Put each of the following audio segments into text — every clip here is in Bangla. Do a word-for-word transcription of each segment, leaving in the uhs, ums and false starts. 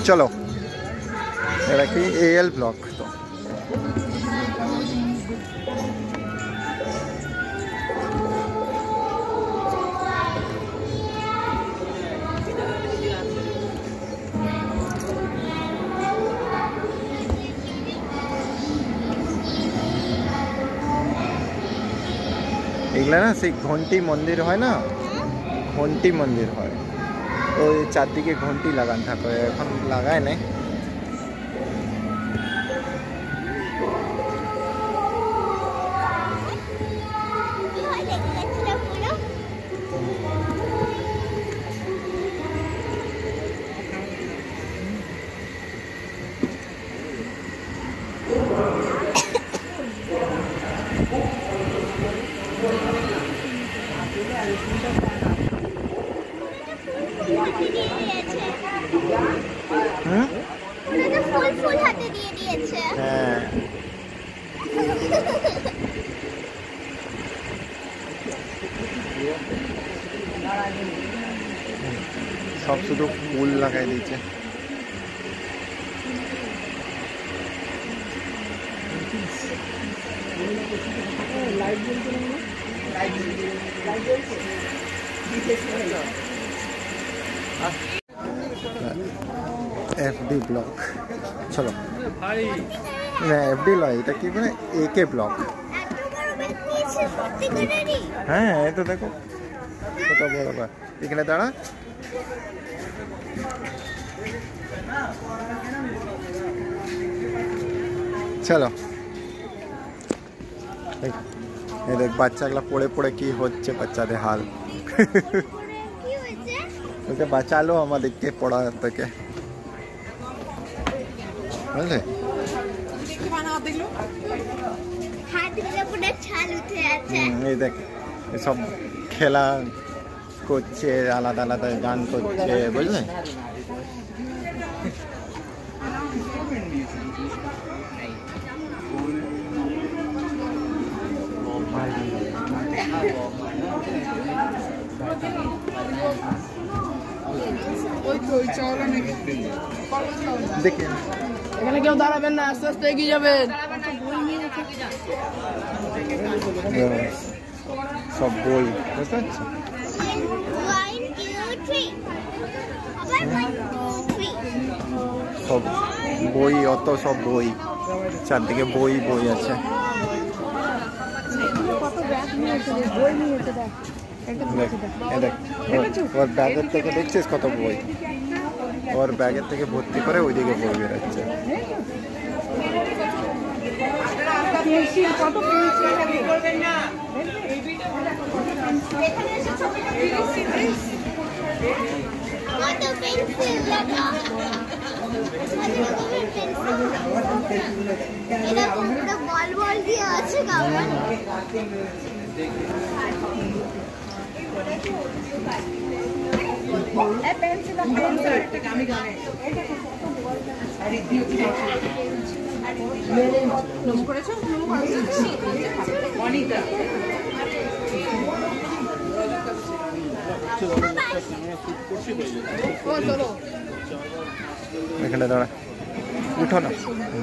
চলো এটা কি এএল ব্লক তো এগুলা না সেই ঘন্টি মন্দির হয় না ঘন্টি মন্দির হয় তো এই চারদিকে ঘন্টি লাগান থাকে এখন লাগায় নাই সব শুধু ফুল লাগাই দিয়েছে এফডি ব্লক চলো না এফডি লয় এটা কি মানে একে ব্লক হ্যাঁ এই তো দেখো কত বড় বা এখানে দাঁড়া চলো এই দেখ বাচ্চাগুলা পড়ে পড়ে কি হচ্ছে বাচ্চাদের হাল ওকে বাঁচালো আমাদেরকে পড়া থেকে বুঝলে এই দেখ সব খেলা করছে আলাদা আলাদা গান করছে বুঝলে দেখি এখানে কেউ দাঁড়াবেন না আস্তে আস্তে এগিয়ে যাবেন সব বই বুঝতে পারছো সব বই অত সব বই চারদিকে বই বই আছে ওর ব্যাগের থেকে দেখছিস কত বই ওর ব্যাগের থেকে ভর্তি করে ওইদিকে বই বেরোচ্ছে বল বল দিয়ে আছে এখানে দাঁড়া উঠো না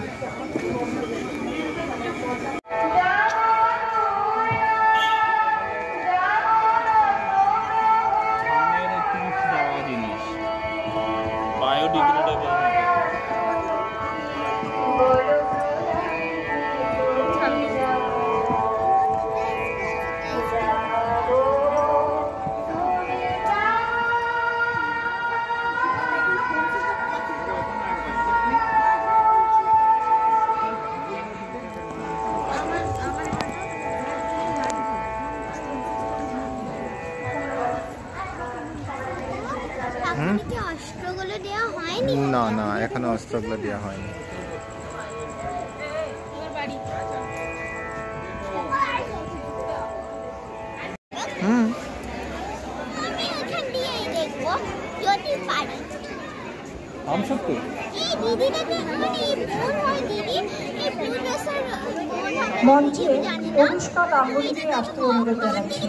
না না এখনো অস্ত্রগুলো দেওয়া হয়নি হুম हम सब तो মঞ্চে অনুষ্কা গাঙ্গুলিকে আসতে অনুরোধ জানাচ্ছি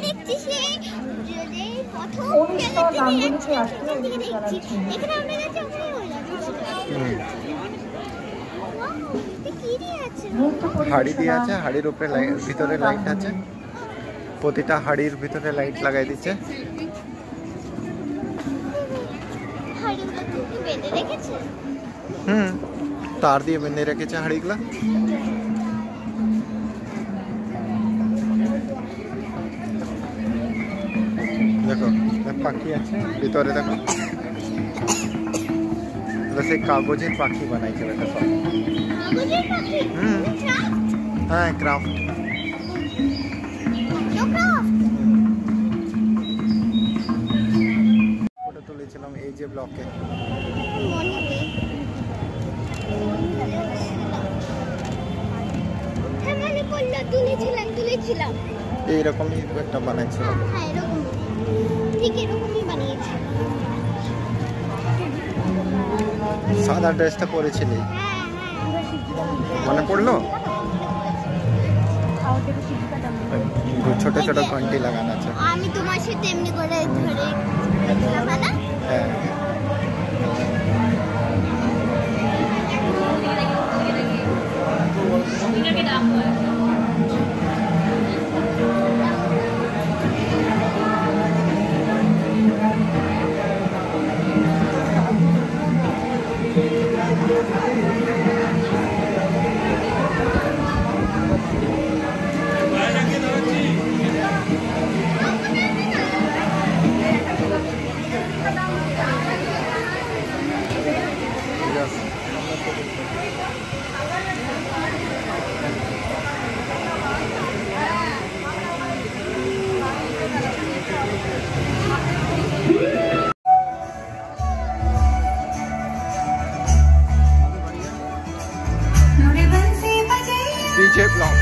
অনুষ্কা গাঙ্গুলিকে আসতে অনুরোধ জানাচ্ছি হাড়ি দিয়ে আছে, হাড়ির উপরে লাইট, ভিতরে লাইট আছে, প্রতিটা হাড়ির ভিতরে লাইট লাগাই দিচ্ছে। হুম, তার দিয়ে বেঁধে রেখেছে হাড়িগুলা। দেখো পাখি আছে ভিতরে, দেখো সেই কাগজের পাখি বানাইছে বেটা সব। হুম, হ্যাঁ ক্রাফট। ফটো তুলেছিলাম এই যে ব্লকে। এইরকমই একটা বানাইছিলাম। সাদা ড্রেসটা পরেছিলি, মনে পড়লো? ছোট ছোট ঘন্টি লাগানো আছে। আমি তোমার সাথে এমনি করে ধরে হ্যাঁ डीजे ब्लॉक।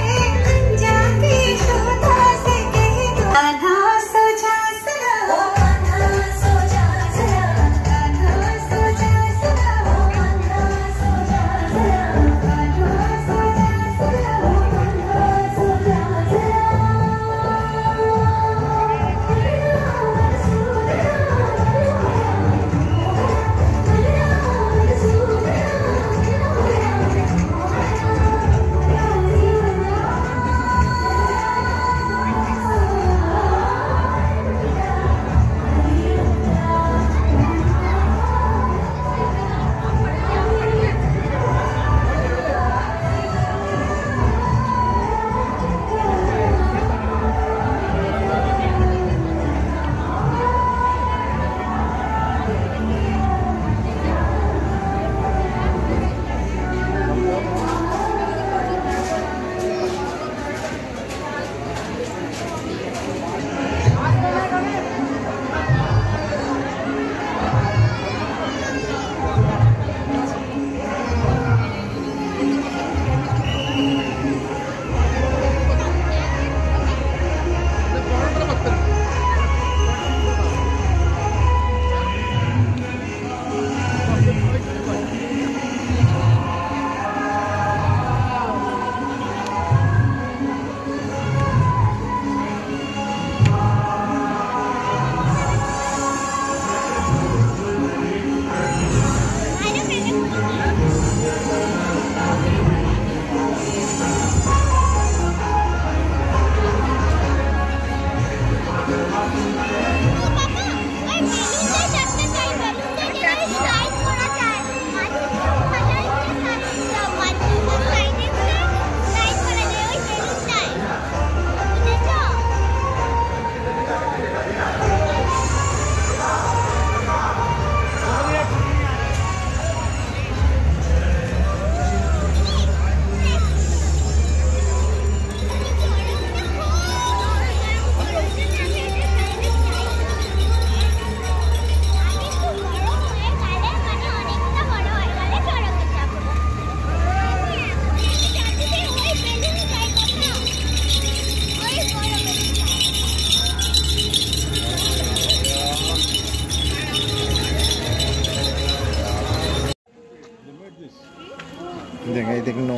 सोचा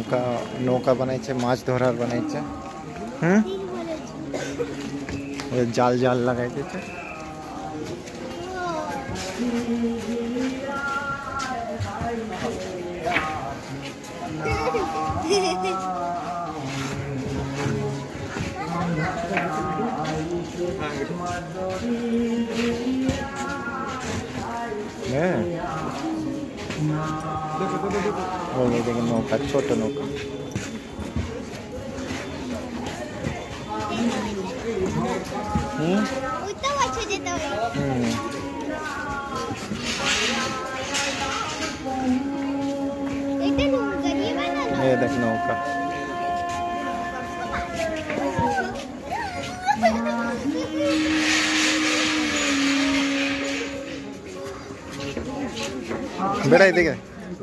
নৌকা নৌকা বানাইছে, মাছ ধরার বানাইছে। হুম, জাল জাল লাগাই দিয়েছে। হ্যাঁ, ওই দেখেন নৌকা, ছোট নৌকা। হুম ওইটাও আছে যেতে হবে। হুম, এটা নৌকা দিয়ে বানানো। এই দেখ নৌকা। বেড়াই দেখে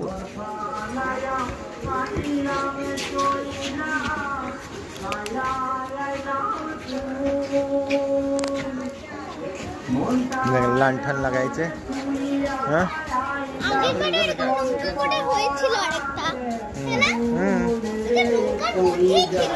লান্ঠন লাগাইছে। হ্যাঁ, আগেরবারে এরকম নৌকা করে হয়েছিল আরেকটা, তাই না? হুম, এটা নৌকার মধ্যেই ছিল।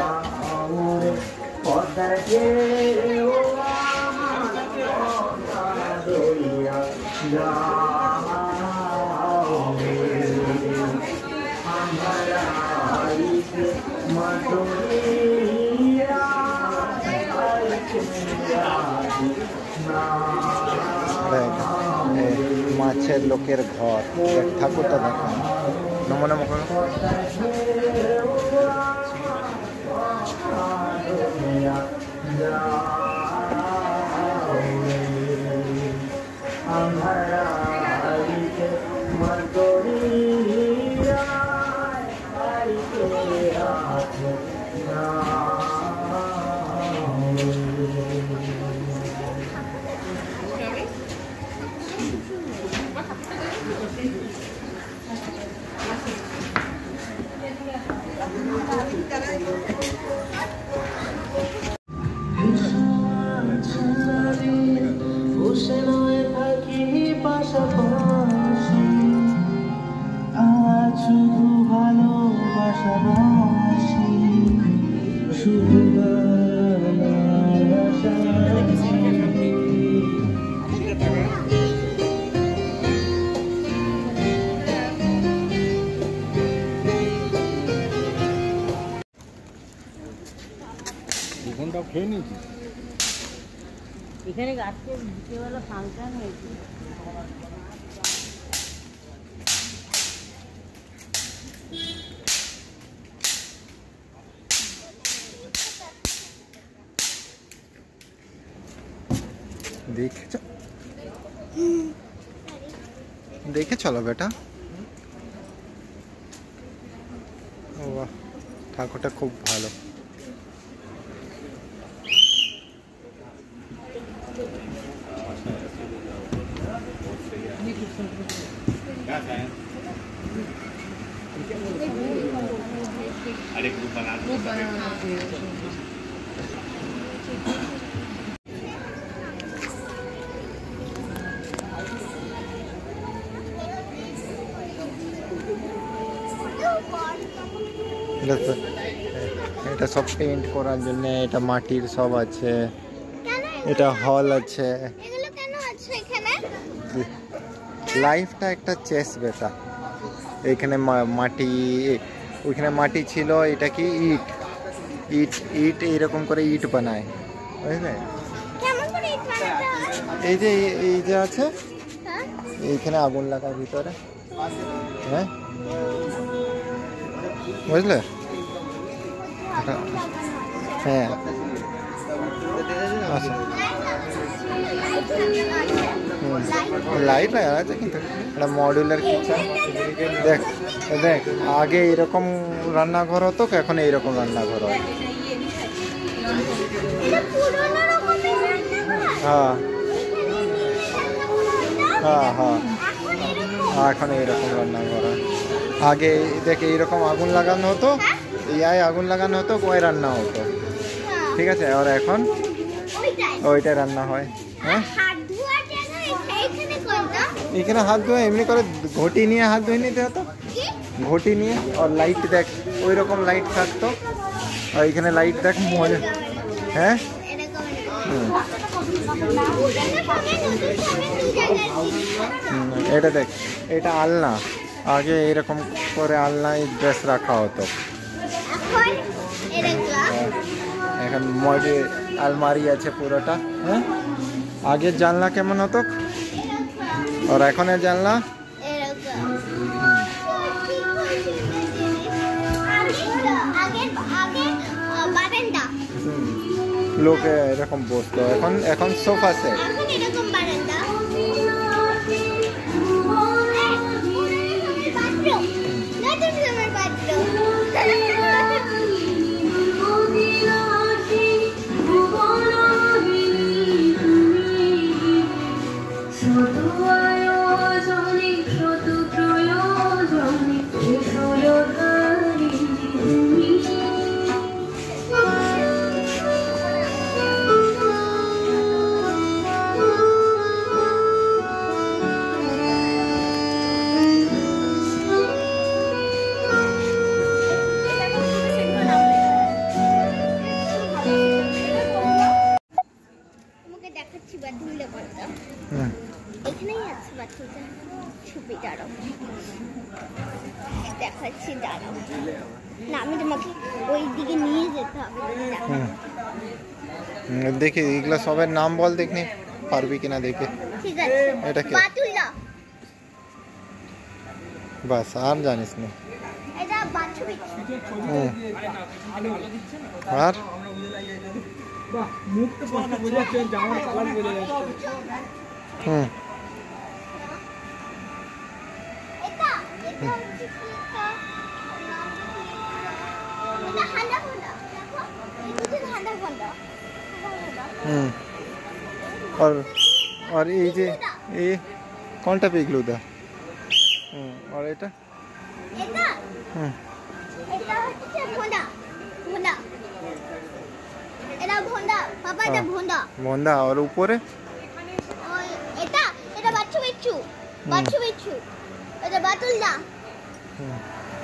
মাছের লোকের ঘর, ঠাকুরটা দেখা নমো নমো করো। এখানে আজকে বিকেলবেলা ফাংশন হয়েছে। দেখে দেখে চলো বেটা। ও বাহ, ঠাকুরটা খুব ভালো। এটা সব পেইন্ট করার জন্য, এটা মাটির সব আছে, এটা হল আছে। এগুলো কেন আছে এখানে? লাইফটা একটা চেস বেটা। এখানে মাটি, ওইখানে মাটি ছিল, এটা কি ইট ইট ইট এইরকম করে ইট বানায়, বুঝলে? কেমন করে ইট বানাতে হয়? এই যে এই যে আছে, হ্যাঁ, এইখানে আগুন লাগার ভিতরে। হ্যাঁ, বুঝলে? হ্যাঁ, আচ্ছা, লাইট লাগা আছে কিন্তু একটা মডিউলার কিচেন। দেখ দেখ, আগে এরকম রান্নাঘর হতো, এখন এইরকম রান্নাঘর হয়। এটা পুরনো রকমের রান্নাঘর। হ্যাঁ হ্যাঁ হ্যাঁ, এখন এরকম। এখন এইরকম রান্নাঘর হয়। আগে দেখ এইরকম আগুন লাগানো হতো, ইয়ায় আগুন লাগানো হতো, ওই রান্না হতো, ঠিক আছে? আর এখন ওইটাই। ওইটাই রান্না হয়। হ্যাঁ, হাত ধোয়ার জায়গা এইখানে কই না? এখানে হাত ধোয়া এমনি করে ঘটি নিয়ে হাত ধুয়ে নিতে হতো, কি? ঘটি নিয়ে। আর লাইট দেখ, ওই রকম লাইট থাকতো। আর এখানে লাইট দেখ মজা। হ্যাঁ এরকম হুম, এরকম হুম, এটা দেখ, এটা আলনা। আগে এরকম করে আলনায় ড্রেস রাখা হতো। এখন এরকম এখন মজে আলমারি আছে পুরোটা। হ্যাঁ, আগের জানলা কেমন হতো আর এখনের জানলা? এরকম আগের আগের বারান্দা, হুম, লোকে এরকম বসতো। এখন এখন সোফা সেট। এখন এরকম বারান্দা। বাথরুম, নতুন রুমের বাথরুম। তোমাকে দেখাচ্ছি বাথরুমটা কোনটা। হুম, এখানেই আছে বাথরুমটা। ছবি দাঁড়াও, দেখাচ্ছি দাঁড়াও। না, আমি তোমাকে ওই দিকে নিয়ে যেতে হবে। হুম, হুম, দেখি এগুলো সবের নাম বল, দেখনি পারবি কিনা দেখে। ঠিক আছে, এটা কি? বাতুল্লা। বাস, আর জানিস না। এটা বাথরুম। হুম, আর হুম, এটা এটা হচ্ছে কি একটা নাম কি? এটা হান্ডা ফন্ডা। দেখো, এটা হচ্ছে হান্ডা ফন্ডা। হুম, और और ये जे ये कौनटा पिघलूदा? হুম, और এটা? এটা হুম, এটা হচ্ছে ভোন্ডা। ভোন্ডা, এটা ভোন্ডা। পাপা এটা হ্যাঁ। ভোন্ডা। বন্ধা। আর উপরে? ওই এটা এটা বাচ্চু বিচ্ছু। বাচ্চু বিচ্ছু। এটা বাতুল্লা। হুম,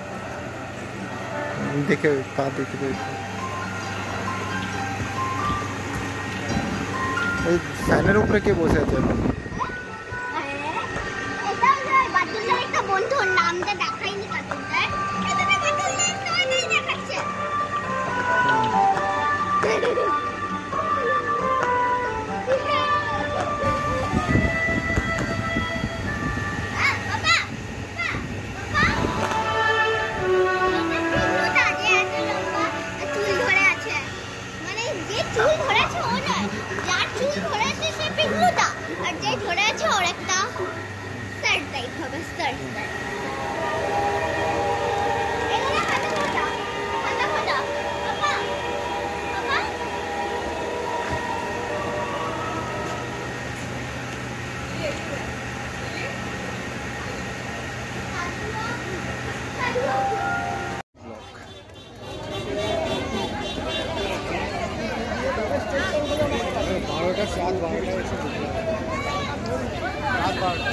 দেখে পা দেখে দেখে। এই ফ্যানের উপরে কে বসে আছে? এটা হচ্ছে বাতুল্লার একটা বন্ধু, ওর নামটা দেখাইনি বাতুল্লার। এটা তো বাতুল্লার নামই দেখাচ্ছে। আ, বাবা, বাবা, বাবা। এটা পিগলুটা, যে এত লম্বা চুল ধরে আছে। মানে যে চুল ধরেছে ও নয়, যার চুল ধরেছে সে পিগলুটা। আর যে ধরে আছে ওর একটা স্যার টাইপ হবে, স্যার স্যার। এখানে হাঁটা হাঁটা হাঁটা হাঁটা বাবা, বাবা। বারোটা সাত বারোটা এসে রাত বারোটা।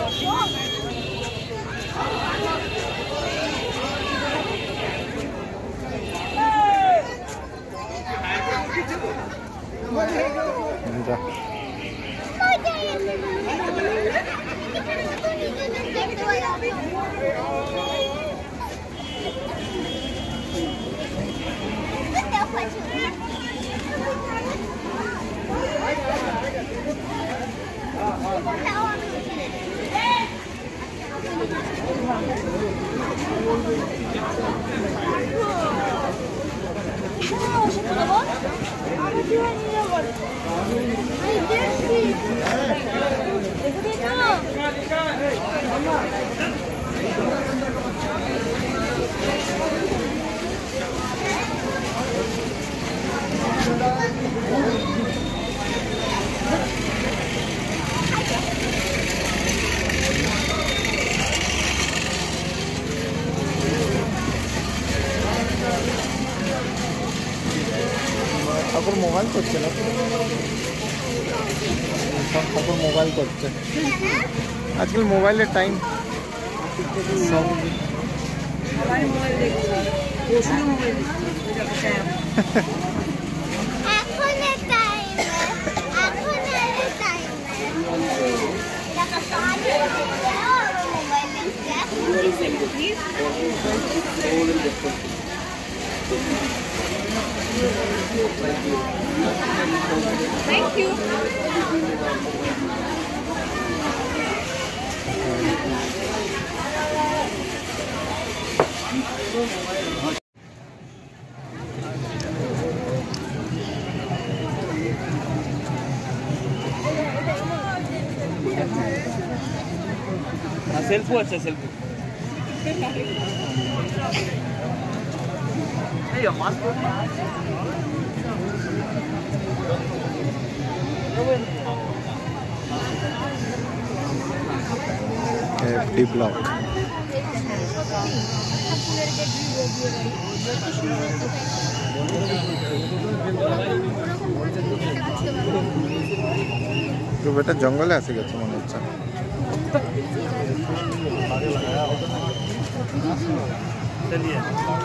যা। ঠাকুর মোবাইল করছে না, ঠাকুর মোবাইল করছে আজকাল। মোবাইলের টাইম সব। সবাই মোবাইল দেখছে। এখনের টাইমে এখনের টাইমে দেখা পানি Thank you. সেলফি আছে সেলফি এই মাছ एफडी ब्लॉक तो बेटा जंगले आसे गेছে মনে হচ্ছে चलिए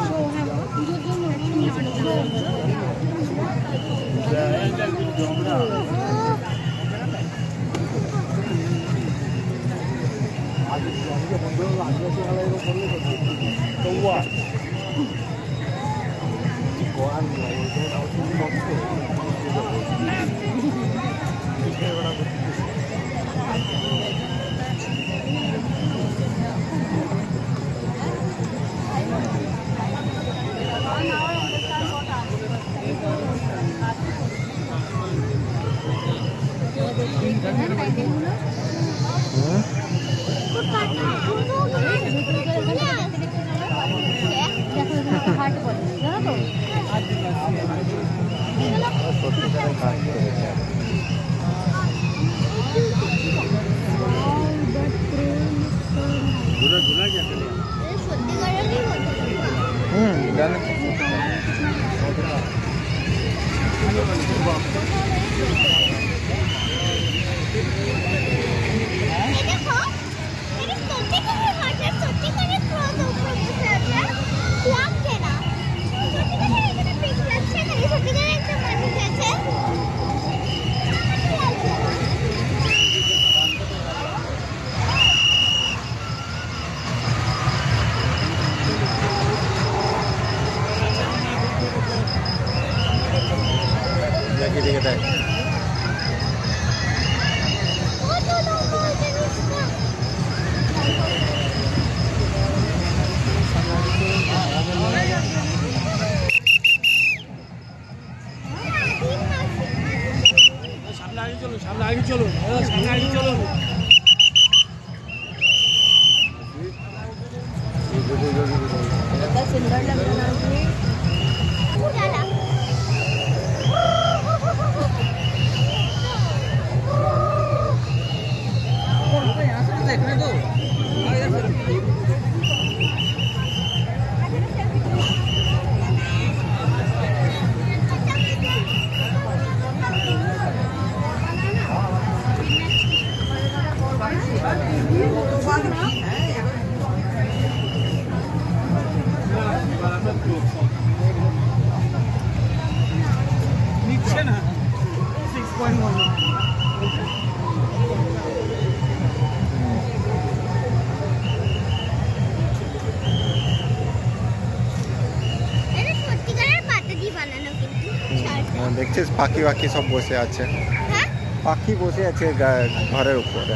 हम्म जाने देखिए देखिए सामने आगे चलो सामने आगे चलो सामने आगे चलो कितना सुंदर लग रहा है देखने दो नीचे ना सिक्स पॉइंट वन দেখছিস পাখি পাখি সব বসে আছে পাখি বসে আছে ঘরের উপরে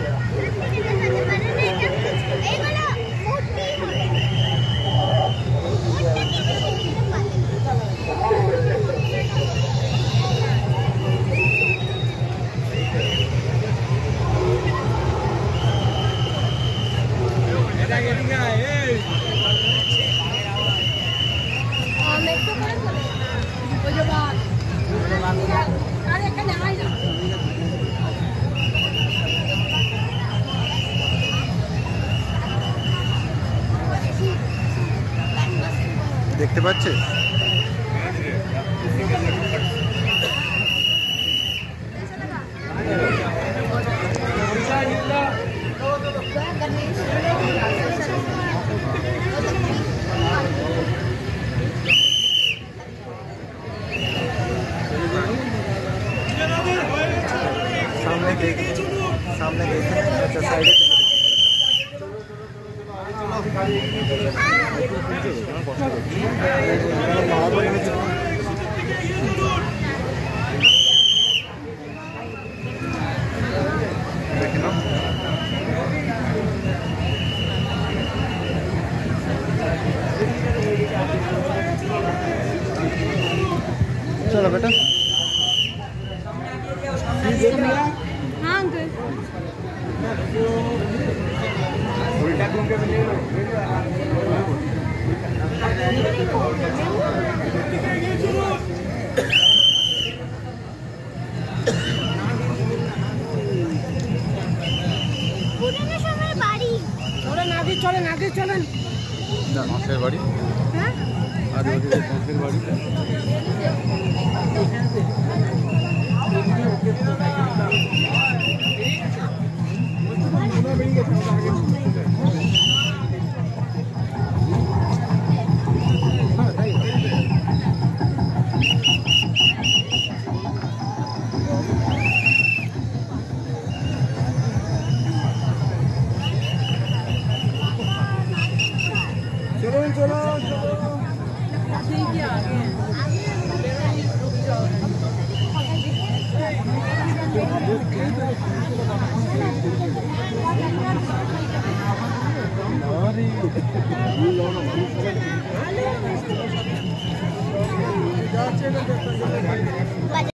দেখতে পাচ্ছিস देख सामने देखे नहीं अच्छा साइड चलो बेटा हाँ अंकल उल्टा घूम के পুরনো সময়ের বাড়ি চলেন আগে চলেন আগে চলেন মাসের বাড়ি হ্যাঁ আর মাসের বাড়ি চলুন চলুন ठीक है आगे আগে